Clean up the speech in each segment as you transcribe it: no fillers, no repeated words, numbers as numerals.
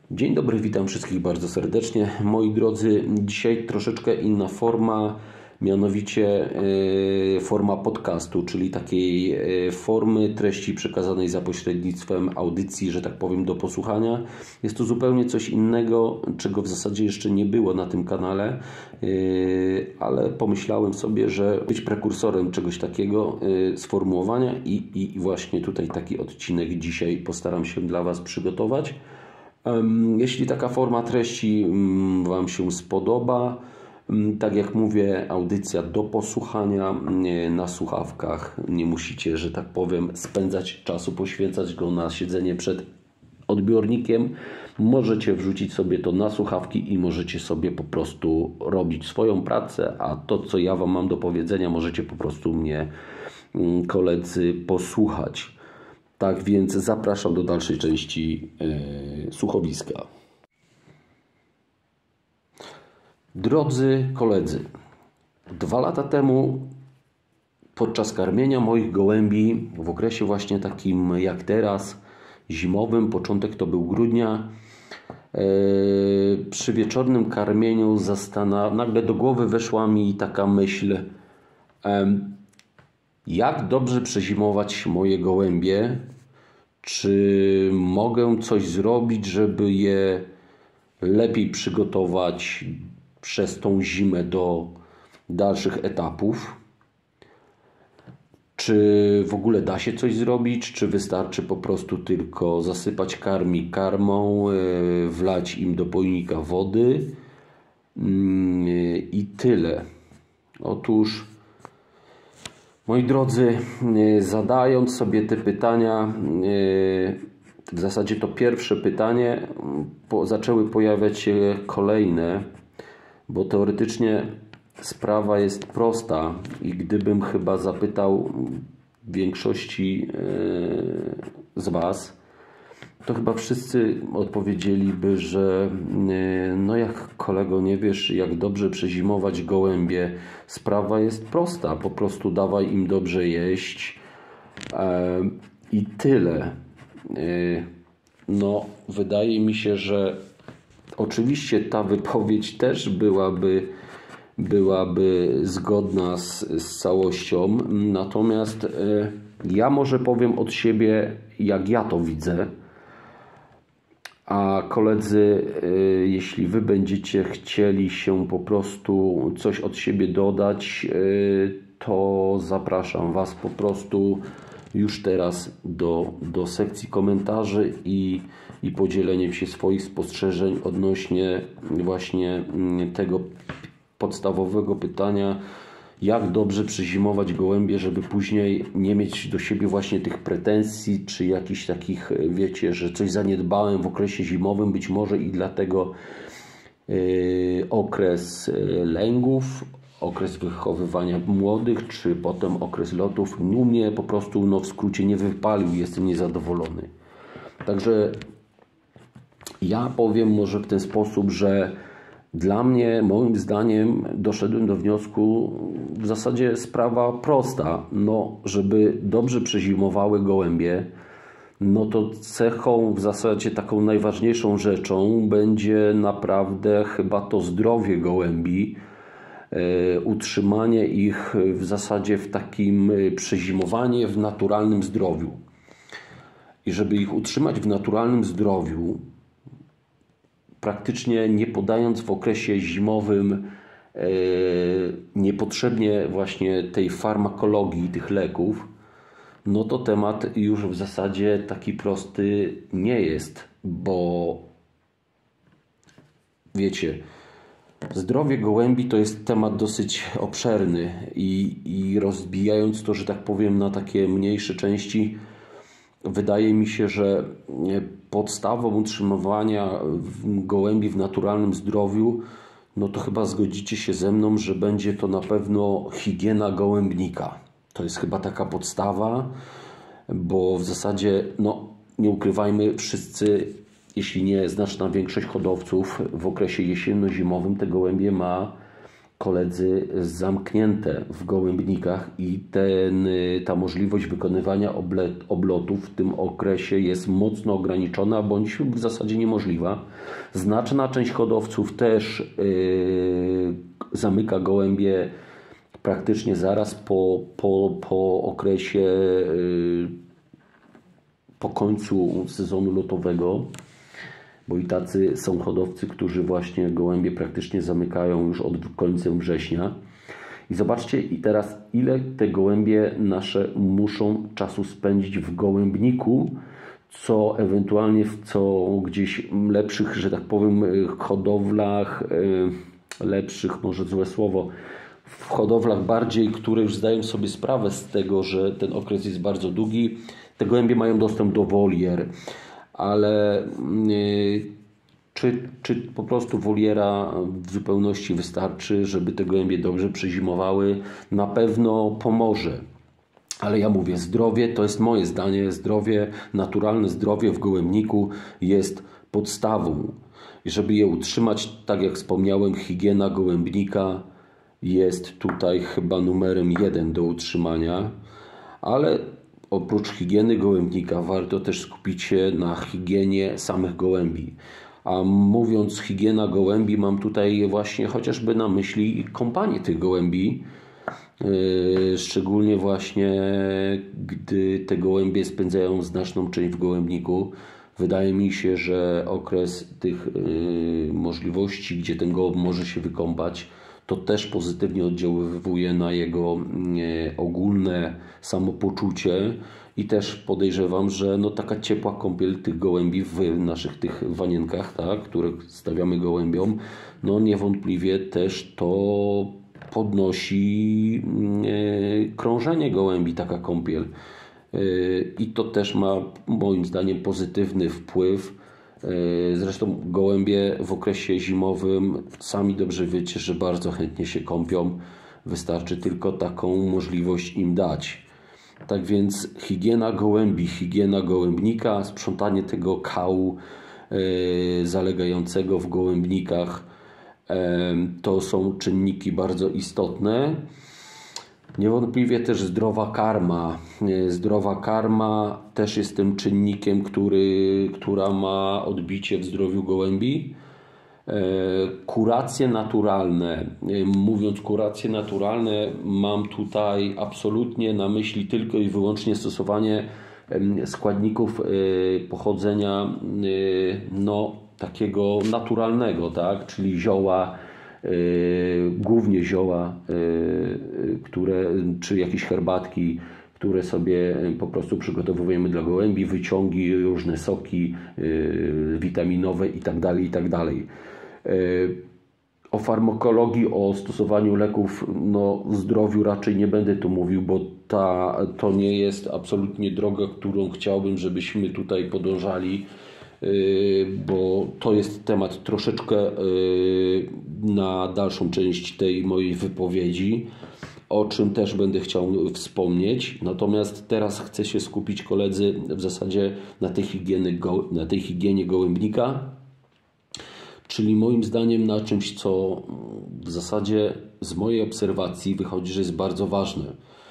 Dzień dobry, witam wszystkich bardzo serdecznie. Moi drodzy, dzisiaj troszeczkę inna forma, mianowicie forma podcastu, czyli takiej formy treści przekazanej za pośrednictwem audycji, że tak powiem, do posłuchania. Jest to zupełnie coś innego, czego w zasadzie jeszcze nie było na tym kanale, ale pomyślałem sobie, że być prekursorem czegoś takiego sformułowania i właśnie tutaj taki odcinek dzisiaj postaram się dla Was przygotować. Jeśli taka forma treści Wam się spodoba, tak jak mówię, audycja do posłuchania na słuchawkach. Nie musicie, że tak powiem, spędzać czasu, poświęcać go na siedzenie przed odbiornikiem. Możecie wrzucić sobie to na słuchawki i możecie sobie po prostu robić swoją pracę, a to, co ja Wam mam do powiedzenia, możecie po prostu mnie, koledzy, posłuchać. Tak więc zapraszam do dalszej części słuchowiska. Drodzy koledzy, 2 lata temu podczas karmienia moich gołębi w okresie właśnie takim jak teraz, zimowym, początek to był grudnia, przy wieczornym karmieniu nagle do głowy weszła mi taka myśl, jak dobrze przezimować moje gołębie? Czy mogę coś zrobić, żeby je lepiej przygotować przez tą zimę do dalszych etapów? Czy w ogóle da się coś zrobić? Czy wystarczy po prostu tylko zasypać karmą, wlać im do pojemnika wody i tyle? Otóż, moi drodzy, zadając sobie te pytania, w zasadzie to pierwsze pytanie, zaczęły pojawiać się kolejne, bo teoretycznie sprawa jest prosta i gdybym chyba zapytał większości z Was, to chyba wszyscy odpowiedzieliby, że no jak kolego nie wiesz, jak dobrze przezimować gołębie, sprawa jest prosta, po prostu dawaj im dobrze jeść i tyle. No wydaje mi się, że oczywiście ta wypowiedź też byłaby zgodna z całością, natomiast ja może powiem od siebie, jak ja to widzę. A koledzy, jeśli Wy będziecie chcieli się po prostu coś od siebie dodać, to zapraszam Was po prostu już teraz do sekcji komentarzy i podzielenie się swoich spostrzeżeń odnośnie właśnie tego podstawowego pytania, jak dobrze przezimować gołębie, żeby później nie mieć do siebie właśnie tych pretensji, czy jakichś takich, wiecie, że coś zaniedbałem w okresie zimowym, być może i dlatego okres lęgów, okres wychowywania młodych, czy potem okres lotów, u mnie po prostu, w skrócie, nie wypalił, jestem niezadowolony. Także ja powiem może w ten sposób, że dla mnie, moim zdaniem, doszedłem do wniosku, w zasadzie sprawa prosta, żeby dobrze przezimowały gołębie, to cechą, w zasadzie taką najważniejszą rzeczą będzie naprawdę chyba to zdrowie gołębi, utrzymanie ich w zasadzie w takim przezimowanie w naturalnym zdrowiu. I żeby ich utrzymać w naturalnym zdrowiu, praktycznie nie podając w okresie zimowym niepotrzebnie właśnie tej farmakologii, tych leków, to temat już w zasadzie taki prosty nie jest, bo wiecie, zdrowie gołębi to jest temat dosyć obszerny i rozbijając to, że tak powiem, na takie mniejsze części, wydaje mi się, że podstawą utrzymywania gołębi w naturalnym zdrowiu, to chyba zgodzicie się ze mną, że będzie to na pewno higiena gołębnika. To jest chyba taka podstawa, bo w zasadzie, nie ukrywajmy, wszyscy, jeśli nie znaczna większość hodowców w okresie jesienno-zimowym te gołębie ma koledzy, zamknięte w gołębnikach i ta możliwość wykonywania oblotów w tym okresie jest mocno ograniczona bądź w zasadzie niemożliwa. Znaczna część hodowców też zamyka gołębie praktycznie zaraz po okresie, po końcu sezonu lotowego, bo i tacy są hodowcy, którzy właśnie gołębie praktycznie zamykają już od końcem września. I zobaczcie i teraz, ile te gołębie nasze muszą czasu spędzić w gołębniku, co ewentualnie co gdzieś lepszych, że tak powiem, hodowlach, lepszych, może złe słowo, w hodowlach bardziej, które już zdają sobie sprawę z tego, że ten okres jest bardzo długi, te gołębie mają dostęp do wolier. Ale czy po prostu woliera w zupełności wystarczy, żeby te gołębie dobrze przezimowały? Na pewno pomoże. Ale ja mówię, zdrowie to jest moje zdanie. Zdrowie, naturalne zdrowie w gołębniku jest podstawą. I żeby je utrzymać, tak jak wspomniałem, higiena gołębnika jest tutaj chyba numerem 1 do utrzymania. Ale oprócz higieny gołębnika warto też skupić się na higienie samych gołębi. A mówiąc higiena gołębi, mam tutaj właśnie chociażby na myśli kąpanie tych gołębi. Szczególnie właśnie gdy te gołębie spędzają znaczną część w gołębniku. Wydaje mi się, że okres tych możliwości, gdzie ten gołąb może się wykąpać, to też pozytywnie oddziaływuje na jego ogólne samopoczucie i też podejrzewam, że no taka ciepła kąpiel tych gołębi w naszych tych wanienkach, tak, które stawiamy gołębiom, no niewątpliwie też to podnosi krążenie gołębi, taka kąpiel. I to też ma moim zdaniem pozytywny wpływ. Zresztą gołębie w okresie zimowym sami dobrze wiecie, że bardzo chętnie się kąpią. Wystarczy tylko taką możliwość im dać. Tak więc higiena gołębi, higiena gołębnika, sprzątanie tego kału zalegającego w gołębnikach to są czynniki bardzo istotne. Niewątpliwie też zdrowa karma. Zdrowa karma też jest tym czynnikiem, która ma odbicie w zdrowiu gołębi. Kuracje naturalne. Mówiąc kuracje naturalne, mam tutaj absolutnie na myśli tylko i wyłącznie stosowanie składników pochodzenia no, takiego naturalnego, tak? Czyli zioła, głównie zioła, czy jakieś herbatki, które sobie po prostu przygotowujemy dla gołębi, wyciągi, różne soki witaminowe itd., itd. O farmakologii, o stosowaniu leków no, w zdrowiu raczej nie będę tu mówił, bo to nie jest absolutnie droga, którą chciałbym, żebyśmy tutaj podążali, bo to jest temat troszeczkę na dalszą część tej mojej wypowiedzi, o czym też będę chciał wspomnieć. Natomiast teraz chcę się skupić, koledzy, w zasadzie na tej higienie gołębnika, czyli moim zdaniem na czymś, co w zasadzie z mojej obserwacji wychodzi, że jest bardzo ważne.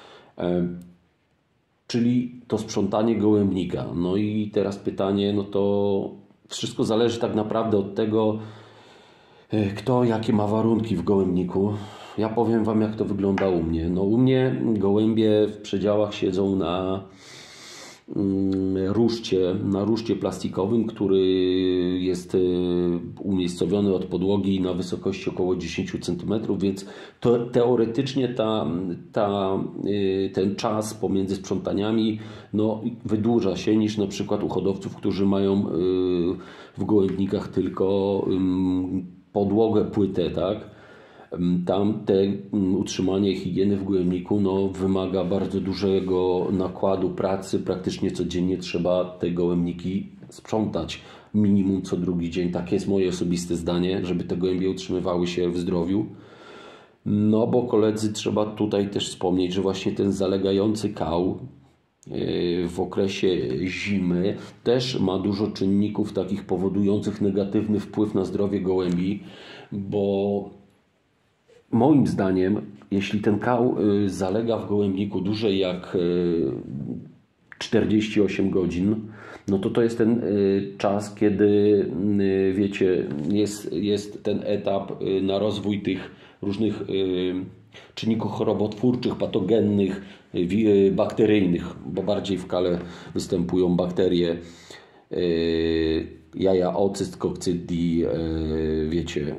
Czyli to sprzątanie gołębnika. No i teraz pytanie, no to wszystko zależy tak naprawdę od tego, kto jakie ma warunki w gołębniku. Ja powiem Wam, jak to wygląda u mnie. No u mnie gołębie w przedziałach siedzą na ruszcie plastikowym, który jest umiejscowiony od podłogi na wysokości około 10 cm, więc to teoretycznie ten czas pomiędzy sprzątaniami no, wydłuża się niż na przykład u hodowców, którzy mają w gołębnikach tylko podłogę, płytę, tak? Tam utrzymanie higieny w gołębniku no, wymaga bardzo dużego nakładu pracy. Praktycznie codziennie trzeba te gołębniki sprzątać. Minimum co drugi dzień. Takie jest moje osobiste zdanie, żeby te gołębie utrzymywały się w zdrowiu. No bo koledzy, trzeba tutaj też wspomnieć, że właśnie ten zalegający kał w okresie zimy też ma dużo czynników takich powodujących negatywny wpływ na zdrowie gołębi, bo moim zdaniem, jeśli ten kał zalega w gołębniku dłużej jak 48 godzin, no to jest ten czas, kiedy wiecie, jest ten etap na rozwój tych różnych czynników chorobotwórczych, patogennych, bakteryjnych, bo bardziej w kale występują bakterie, jaja ocyst, kokcydii, wiecie,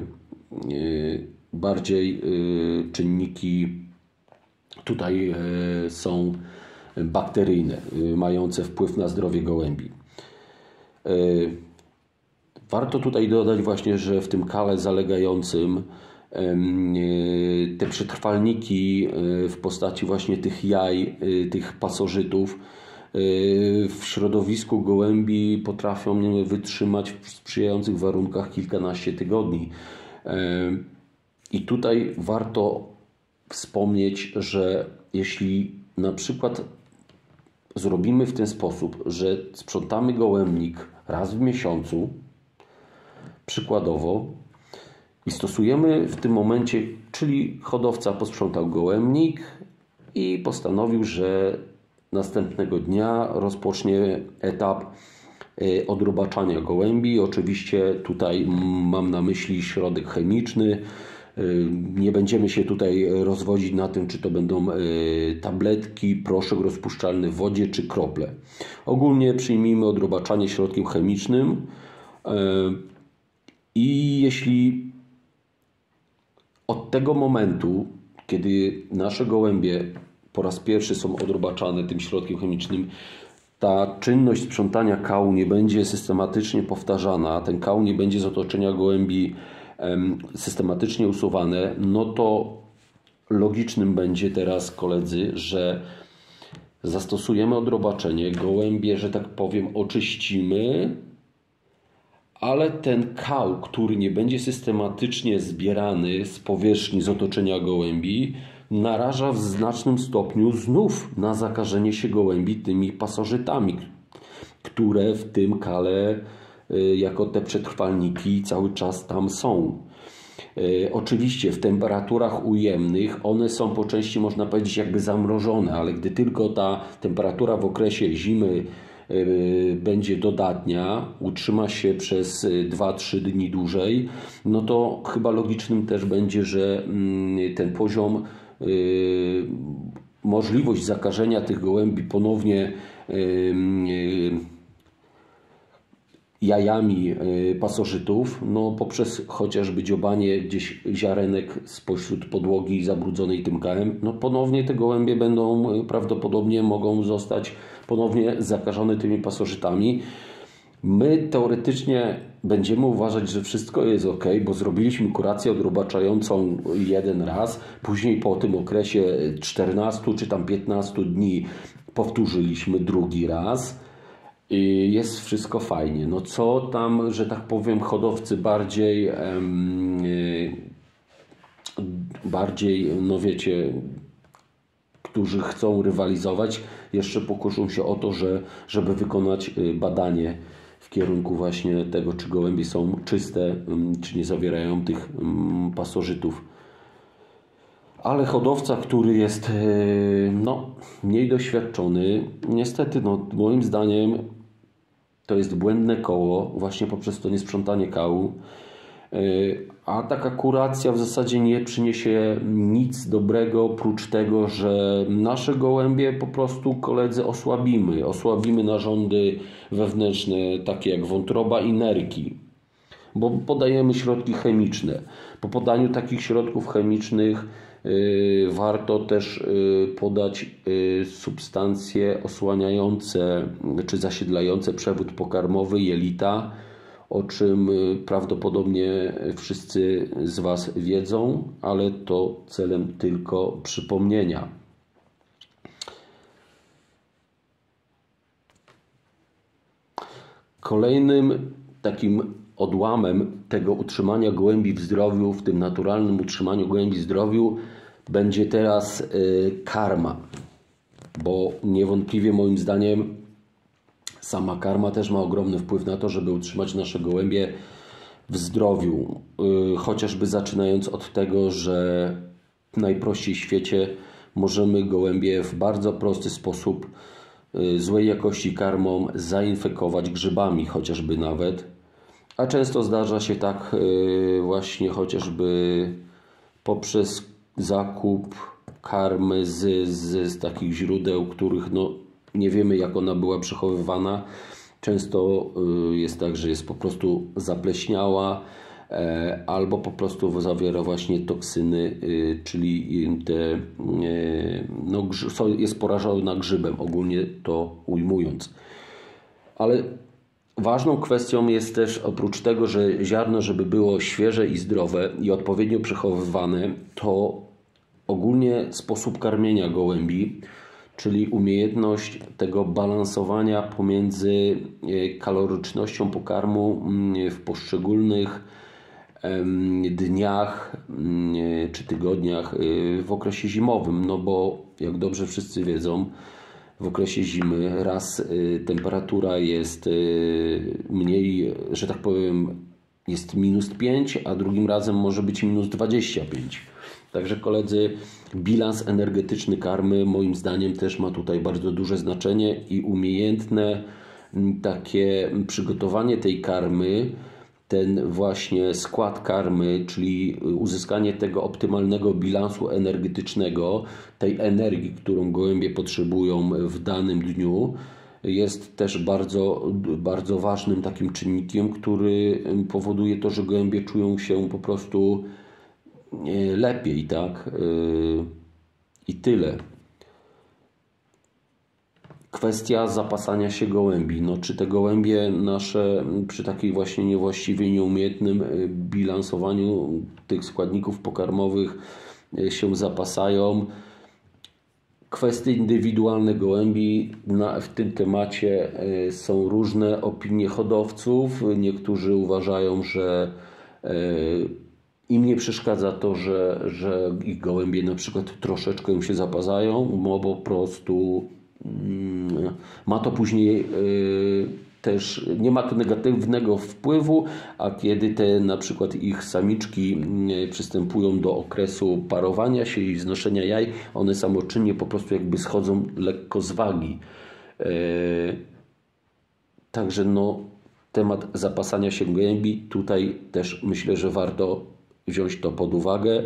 bardziej czynniki tutaj są bakteryjne, mające wpływ na zdrowie gołębi. Warto tutaj dodać właśnie, że w tym kale zalegającym te przetrwalniki w postaci właśnie tych jaj, tych pasożytów w środowisku gołębi potrafią wytrzymać w sprzyjających warunkach kilkanaście tygodni. I tutaj warto wspomnieć, że jeśli na przykład zrobimy w ten sposób, że sprzątamy gołębnik raz w miesiącu, przykładowo, i stosujemy w tym momencie, czyli hodowca posprzątał gołębnik i postanowił, że następnego dnia rozpocznie etap odrobaczania gołębi. Oczywiście tutaj mam na myśli środek chemiczny. Nie będziemy się tutaj rozwodzić na tym, czy to będą tabletki, proszek rozpuszczalny w wodzie, czy krople. Ogólnie przyjmijmy odrobaczanie środkiem chemicznym i jeśli od tego momentu, kiedy nasze gołębie po raz pierwszy są odrobaczane tym środkiem chemicznym, ta czynność sprzątania kału nie będzie systematycznie powtarzana, ten kał nie będzie z otoczenia gołębi systematycznie usuwane, no to logicznym będzie teraz, koledzy, że zastosujemy odrobaczenie, gołębie, że tak powiem, oczyścimy, ale ten kał, który nie będzie systematycznie zbierany z powierzchni, z otoczenia gołębi, naraża w znacznym stopniu znów na zakażenie się gołębi tymi pasożytami, które w tym kale jako te przetrwalniki cały czas tam są. Oczywiście w temperaturach ujemnych one są po części, można powiedzieć, jakby zamrożone, ale gdy tylko ta temperatura w okresie zimy będzie dodatnia, utrzyma się przez 2-3 dni dłużej, no to chyba logicznym też będzie, że ten poziom, możliwość zakażenia tych gołębi ponownie jajami pasożytów, no poprzez chociażby dziobanie gdzieś ziarenek spośród podłogi zabrudzonej tym kałem, no ponownie te gołębie będą, prawdopodobnie mogą zostać ponownie zakażone tymi pasożytami. My teoretycznie będziemy uważać, że wszystko jest ok, bo zrobiliśmy kurację odrobaczającą jeden raz, później po tym okresie 14 czy tam 15 dni powtórzyliśmy drugi raz. Jest wszystko fajnie. No co tam, że tak powiem, hodowcy bardziej, no wiecie, którzy chcą rywalizować, jeszcze pokuszą się o to, żeby wykonać badanie w kierunku właśnie tego, czy gołębie są czyste, czy nie zawierają tych pasożytów. Ale hodowca, który jest no, mniej doświadczony, niestety, no, moim zdaniem to jest błędne koło właśnie poprzez to niesprzątanie kału. A taka kuracja w zasadzie nie przyniesie nic dobrego, oprócz tego, że nasze gołębie po prostu, koledzy, osłabimy narządy wewnętrzne, takie jak wątroba i nerki, bo podajemy środki chemiczne. Po podaniu takich środków chemicznych warto też podać substancje osłaniające czy zasiedlające przewód pokarmowy, jelita, o czym prawdopodobnie wszyscy z Was wiedzą, ale to celem tylko przypomnienia. Kolejnym takim odłamem tego utrzymania gołębi w zdrowiu, w tym naturalnym utrzymaniu gołębi w zdrowiu, będzie teraz karma, bo niewątpliwie moim zdaniem sama karma też ma ogromny wpływ na to, żeby utrzymać nasze gołębie w zdrowiu. Chociażby zaczynając od tego, że najprościej w świecie możemy gołębie w bardzo prosty sposób złej jakości karmą zainfekować grzybami chociażby nawet. A często zdarza się tak właśnie chociażby poprzez zakup karmy z takich źródeł, których no, nie wiemy jak ona była przechowywana. Często jest tak, że jest po prostu zapleśniała albo po prostu zawiera właśnie toksyny, czyli te, no, jest porażona grzybem, ogólnie to ujmując. Ale ważną kwestią jest też oprócz tego, że ziarno, żeby było świeże i zdrowe i odpowiednio przechowywane, to ogólnie sposób karmienia gołębi, czyli umiejętność tego balansowania pomiędzy kalorycznością pokarmu w poszczególnych dniach czy tygodniach w okresie zimowym. No bo jak dobrze wszyscy wiedzą, w okresie zimy raz temperatura jest mniej, że tak powiem, jest -5, a drugim razem może być -25. Także koledzy, bilans energetyczny karmy moim zdaniem też ma tutaj bardzo duże znaczenie i umiejętne takie przygotowanie tej karmy, ten właśnie skład karmy, czyli uzyskanie tego optymalnego bilansu energetycznego, tej energii, którą gołębie potrzebują w danym dniu, jest też bardzo, bardzo ważnym takim czynnikiem, który powoduje to, że gołębie czują się po prostu lepiej, tak? I tyle. Kwestia zapasania się gołębi. No, czy te gołębie nasze przy takiej właśnie niewłaściwie nieumiejętnym bilansowaniu tych składników pokarmowych się zapasają? Kwestie indywidualne gołębi. W tym temacie są różne opinie hodowców. Niektórzy uważają, że im nie przeszkadza to, że ich gołębie na przykład troszeczkę się zapasają, bo po prostu ma to później też, nie ma to negatywnego wpływu, a kiedy te na przykład ich samiczki przystępują do okresu parowania się i wznoszenia jaj, one samoczynnie po prostu jakby schodzą lekko z wagi. Także no, temat zapasania się gołębi, tutaj też myślę, że warto wziąć to pod uwagę.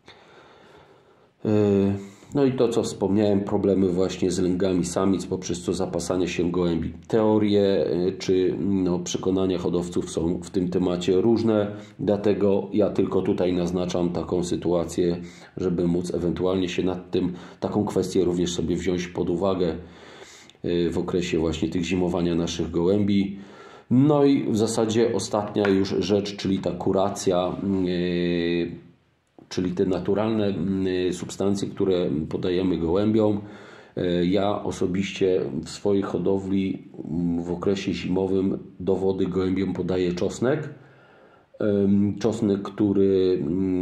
No i to, co wspomniałem, problemy właśnie z lęgami samic poprzez to zapasanie się gołębi. Teorie czy przekonania hodowców są w tym temacie różne, dlatego ja tylko tutaj naznaczam taką sytuację, żeby móc ewentualnie się nad tym, taką kwestię również sobie wziąć pod uwagę w okresie właśnie tych zimowania naszych gołębi. No i w zasadzie ostatnia już rzecz, czyli ta kuracja, czyli te naturalne substancje, które podajemy gołębiom. Ja osobiście w swojej hodowli w okresie zimowym do wody gołębiom podaję czosnek. Czosnek, który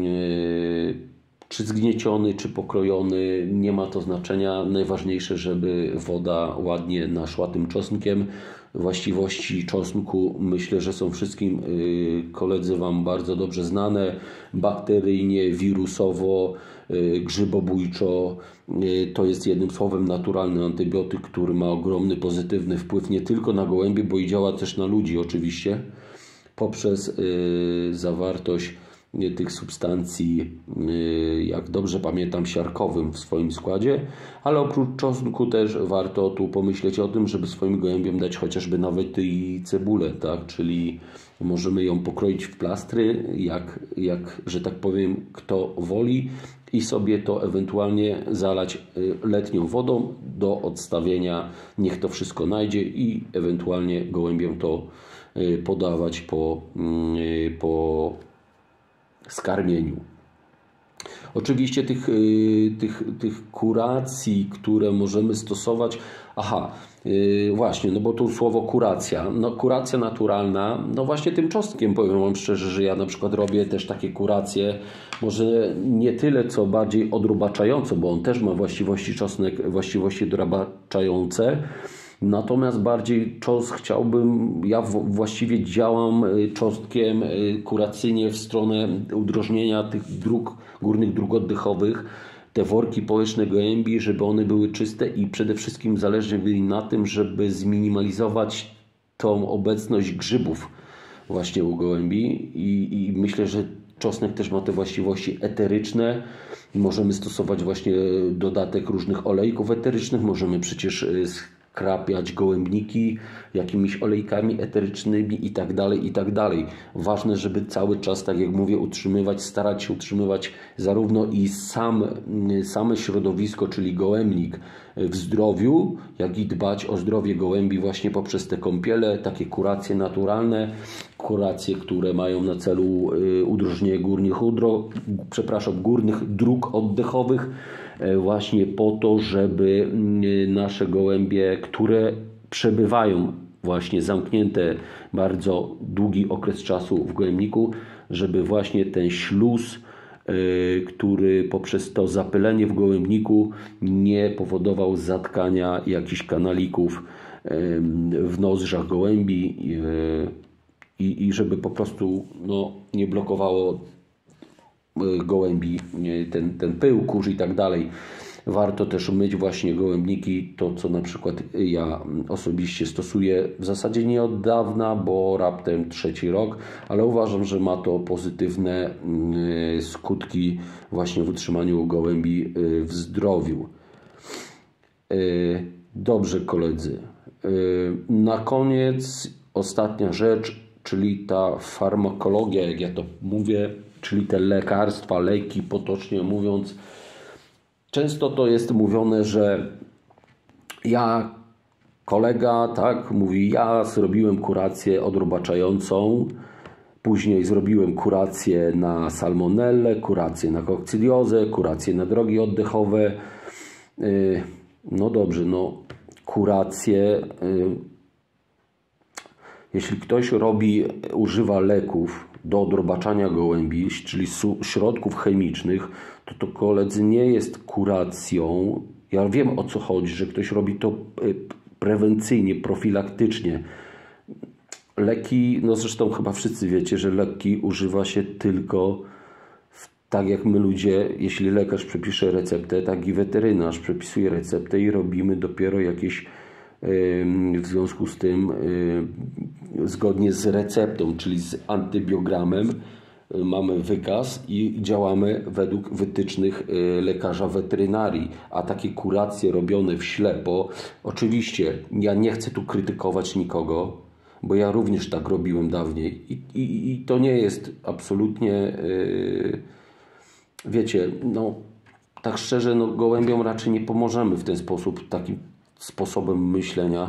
czy zgnieciony, czy pokrojony, nie ma to znaczenia. Najważniejsze, żeby woda ładnie naszła tym czosnkiem. Właściwości czosnku myślę, że są wszystkim koledzy Wam bardzo dobrze znane. Bakteryjnie, wirusowo, grzybobójczo. To jest jednym słowem naturalny antybiotyk, który ma ogromny pozytywny wpływ nie tylko na gołębie, bo i działa też na ludzi oczywiście poprzez zawartość tych substancji, jak dobrze pamiętam, siarkowym w swoim składzie, ale oprócz czosnku też warto tu pomyśleć o tym, żeby swoim gołębiom dać chociażby nawet i cebulę, tak? Czyli możemy ją pokroić w plastry, jak że tak powiem, kto woli i sobie to ewentualnie zalać letnią wodą do odstawienia, niech to wszystko najdzie i ewentualnie gołębiom to podawać po skarmieniu. Oczywiście tych kuracji, które możemy stosować, właśnie, no bo tu słowo kuracja, no kuracja naturalna, no właśnie tym czosnkiem powiem Wam szczerze, że ja na przykład robię też takie kuracje, może nie tyle co bardziej odrubaczające, bo on też ma właściwości czosnek, właściwości dorabaczające. Natomiast bardziej chciałbym, ja właściwie działam cząstkiem kuracyjnie w stronę udrożnienia tych górnych dróg oddechowych, te worki połeczne gołębi, żeby one były czyste i przede wszystkim zależy mi na tym, żeby zminimalizować tą obecność grzybów właśnie u gołębi i myślę, że czosnek też ma te właściwości eteryczne. Możemy stosować właśnie dodatek różnych olejków eterycznych, możemy przecież skrapiać gołębniki jakimiś olejkami eterycznymi i tak dalej, i tak dalej. Ważne, żeby cały czas, tak jak mówię, starać się utrzymywać zarówno i same środowisko, czyli gołębnik w zdrowiu, jak i dbać o zdrowie gołębi właśnie poprzez te kąpiele, takie kuracje naturalne, kuracje, które mają na celu udrożnienie górnych dróg oddechowych, właśnie po to, żeby nasze gołębie, które przebywają właśnie zamknięte bardzo długi okres czasu w gołębniku, żeby właśnie ten śluz, który poprzez to zapylenie w gołębniku nie powodował zatkania jakichś kanalików w nozdrzach gołębi i żeby po prostu nie blokowało gołębi ten pył, kurz i tak dalej. Warto też myć właśnie gołębniki, to co na przykład ja osobiście stosuję w zasadzie nie od dawna, bo raptem 3. rok, ale uważam, że ma to pozytywne skutki właśnie w utrzymaniu gołębi w zdrowiu. Dobrze, koledzy. Na koniec ostatnia rzecz, czyli ta farmakologia, jak ja to mówię, czyli te lekarstwa, leki, potocznie mówiąc. Często to jest mówione, że kolega mówi, ja zrobiłem kurację odrobaczającą, później zrobiłem kurację na salmonellę, kurację na kokcydiozę, kurację na drogi oddechowe. No dobrze, kuracje. Jeśli ktoś używa leków do odrobaczania gołębi, czyli środków chemicznych, to koledzy nie jest kuracją. Ja wiem, o co chodzi, że ktoś robi to prewencyjnie, profilaktycznie. Leki, zresztą chyba wszyscy wiecie, że leki używa się tylko tak jak my ludzie, jeśli lekarz przepisze receptę, tak i weterynarz przepisuje receptę i robimy dopiero jakieś w związku z tym zgodnie z receptą, czyli z antybiogramem mamy wykaz i działamy według wytycznych lekarza weterynarii, a takie kuracje robione w ślepo, oczywiście ja nie chcę tu krytykować nikogo, bo ja również tak robiłem dawniej i to nie jest absolutnie, wiecie, tak szczerze, gołębiom raczej nie pomożemy w ten sposób, takim sposobem myślenia.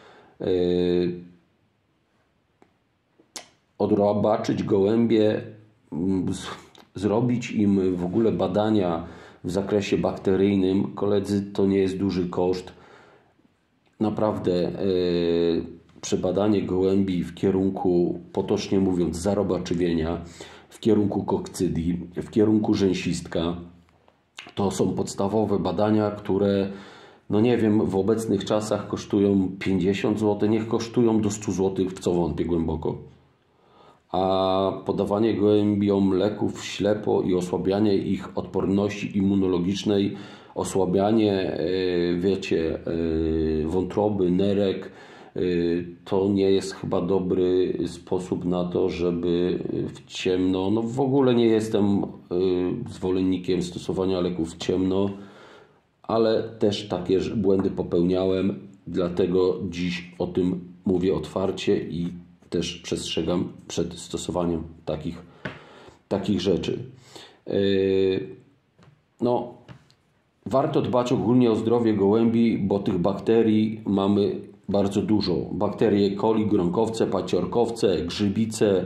Odrobaczyć gołębie, zrobić im w ogóle badania w zakresie bakteryjnym, koledzy, to nie jest duży koszt. Naprawdę przebadanie gołębi w kierunku, potocznie mówiąc, zarobaczywienia, w kierunku kokcydii, w kierunku rzęsistka, to są podstawowe badania, które nie wiem, w obecnych czasach kosztują 50 zł, niech kosztują do 100 zł, w co wątpię głęboko. A podawanie gołębiom leków ślepo i osłabianie ich odporności immunologicznej, osłabianie, wiecie, wątroby, nerek, to nie jest chyba dobry sposób na to, żeby w ciemno, w ogóle nie jestem zwolennikiem stosowania leków w ciemno, ale też takie błędy popełniałem, dlatego dziś o tym mówię otwarcie i też przestrzegam przed stosowaniem takich rzeczy. Warto dbać ogólnie o zdrowie gołębi, bo tych bakterii mamy bardzo dużo. Bakterie E. coli, gronkowce, paciorkowce, grzybice,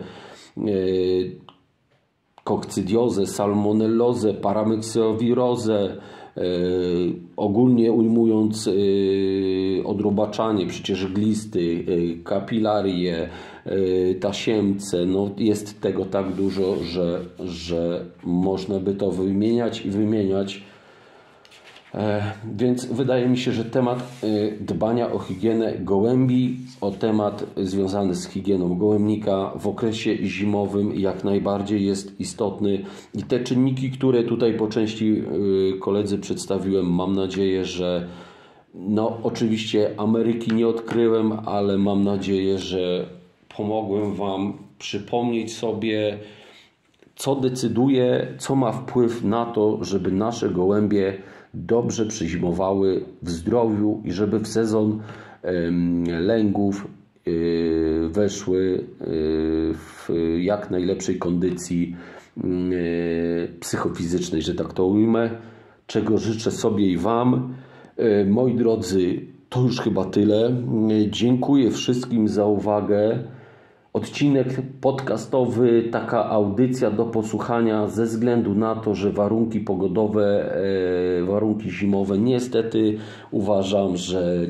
kokcydiozę, salmonellozę, paramyxowirozę, ogólnie ujmując odrobaczanie, przecież glisty, kapilarie, tasiemce, jest tego tak dużo, że można by to wymieniać i wymieniać. Więc wydaje mi się, że temat dbania o higienę gołębi, o temat związany z higieną gołębnika w okresie zimowym jak najbardziej jest istotny i te czynniki, które tutaj po części koledzy przedstawiłem, mam nadzieję, że oczywiście Ameryki nie odkryłem, ale mam nadzieję, że pomogłem Wam przypomnieć sobie, co decyduje, co ma wpływ na to, żeby nasze gołębie dobrze przezimowały w zdrowiu i żeby w sezon lęgów weszły w jak najlepszej kondycji psychofizycznej, że tak to ujmę, czego życzę sobie i Wam. Moi drodzy, to już chyba tyle. Dziękuję wszystkim za uwagę. Odcinek podcastowy, taka audycja do posłuchania ze względu na to, że warunki pogodowe, warunki zimowe niestety uważam, że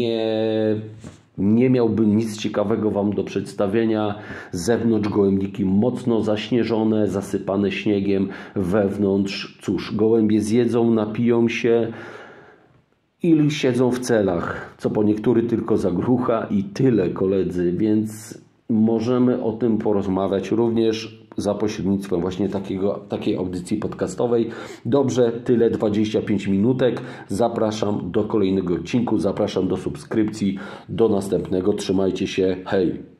nie miałbym nic ciekawego Wam do przedstawienia. Z zewnątrz gołębniki mocno zaśnieżone, zasypane śniegiem. Wewnątrz, cóż, gołębie zjedzą, napiją się i siedzą w celach, co po niektórych tylko zagrucha i tyle, koledzy, więc możemy o tym porozmawiać również za pośrednictwem właśnie takiej audycji podcastowej. Dobrze, tyle 25 minutek. Zapraszam do kolejnego odcinku, zapraszam do subskrypcji. Do następnego. Trzymajcie się. Hej!